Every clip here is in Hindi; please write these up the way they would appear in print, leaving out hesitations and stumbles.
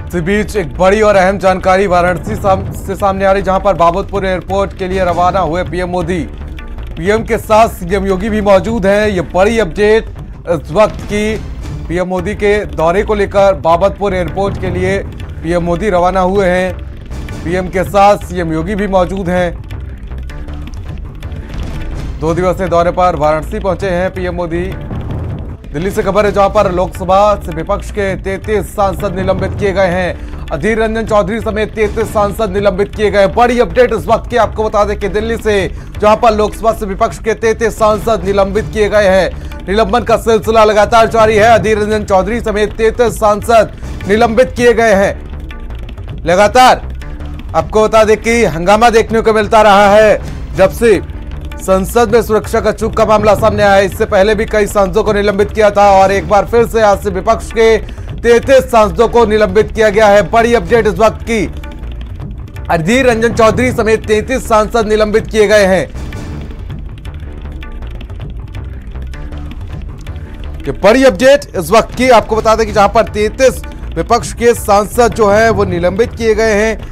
इसी बीच एक बड़ी और अहम जानकारी वाराणसी से सामने आ रही, जहां पर बाबतपुर एयरपोर्ट के लिए रवाना हुए पीएम मोदी। पीएम के साथ सीएम योगी भी मौजूद हैं। ये बड़ी अपडेट इस वक्त की पीएम मोदी के दौरे को लेकर बाबतपुर एयरपोर्ट के लिए पीएम मोदी रवाना हुए हैं। पीएम के साथ सीएम योगी भी मौजूद हैं। 2 दिवसीय दौरे पर वाराणसी पहुंचे हैं पीएम मोदी। दिल्ली से खबर है, जहां पर लोकसभा से विपक्ष के 33 सांसद निलंबित किए गए हैं। अधीर रंजन चौधरी समेत 33 सांसद निलंबित किए गए। बड़ी अपडेट इस वक्त की आपको बता दें कि दिल्ली से, जहां पर लोकसभा से विपक्ष के 33 सांसद निलंबित किए गए हैं। निलंबन का सिलसिला लगातार जारी है। अधीर रंजन चौधरी समेत 33 सांसद निलंबित किए गए हैं। लगातार आपको बता दें कि हंगामा देखने को मिलता रहा है जब से संसद में सुरक्षा का चूक का मामला सामने आया। इससे पहले भी कई सांसदों को निलंबित किया था और एक बार फिर से आज से विपक्ष के 33 सांसदों को निलंबित किया गया है। बड़ी अपडेट इस वक्त की, अधीर रंजन चौधरी समेत 33 सांसद निलंबित किए गए हैं। ये बड़ी अपडेट इस वक्त की आपको बता दें कि जहां पर 33 विपक्ष के सांसद जो है वो निलंबित किए गए हैं।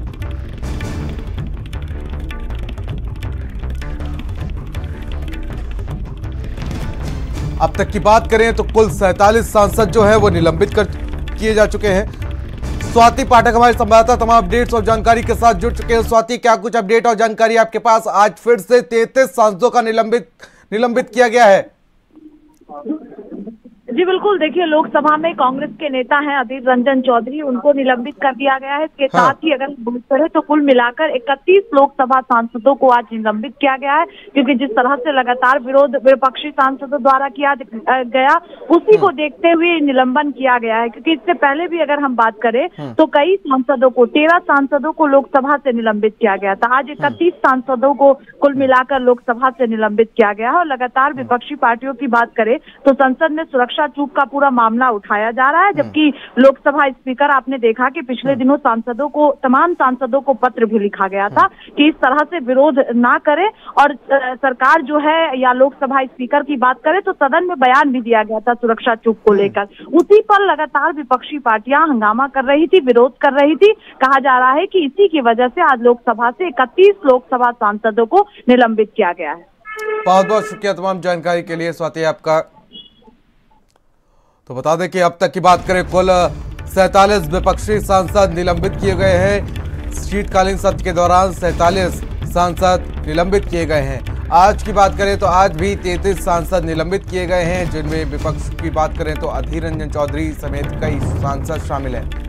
अब तक की बात करें तो कुल 47 सांसद जो है वो निलंबित किए जा चुके हैं। स्वाति पाठक हमारे संवाददाता तमाम अपडेट्स और जानकारी के साथ जुड़ चुके हैं। स्वाति, क्या कुछ अपडेट और जानकारी आपके पास? आज फिर से 33 सांसदों का निलंबित किया गया है। जी बिल्कुल, देखिए लोकसभा में कांग्रेस के नेता हैं अधीर रंजन चौधरी, उनको निलंबित कर दिया गया है। इसके साथ ही अगर बात करें तो कुल मिलाकर 31 लोकसभा सांसदों को आज निलंबित किया गया है, क्योंकि जिस तरह से लगातार विरोध विपक्षी सांसदों द्वारा किया गया, उसी को देखते हुए निलंबन किया गया है। क्योंकि इससे पहले भी अगर हम बात करें तो कई सांसदों को, 13 सांसदों को लोकसभा से निलंबित किया गया था। आज 31 सांसदों को कुल मिलाकर लोकसभा से निलंबित किया गया है। और लगातार विपक्षी पार्टियों की बात करें तो संसद में सुरक्षा चूक का पूरा मामला उठाया जा रहा है, जबकि लोकसभा स्पीकर, आपने देखा कि पिछले दिनों तमाम सांसदों को पत्र भी लिखा गया था कि इस तरह से विरोध ना करें। और सरकार जो है, या लोकसभा स्पीकर की बात करें तो सदन में बयान भी दिया गया था सुरक्षा चूक को लेकर। उसी पर लगातार विपक्षी पार्टियां हंगामा कर रही थी, विरोध कर रही थी। कहा जा रहा है कि इसी की वजह से आज लोकसभा से 31 लोकसभा सांसदों को निलंबित किया गया है। बहुत बहुत शुक्रिया तमाम जानकारी के लिए स्वाति आपका। तो बता दें कि अब तक की बात करें, कुल 47 विपक्षी सांसद निलंबित किए गए हैं। शीतकालीन सत्र के दौरान 47 सांसद निलंबित किए गए हैं। आज की बात करें तो आज भी 33 सांसद निलंबित किए गए हैं, जिनमें विपक्ष की बात करें तो अधीर रंजन चौधरी समेत कई सांसद शामिल हैं।